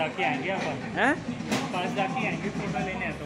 जाके आएंगे अपन हैं, पास जाके आएंगे फोटो लेने हैं तो।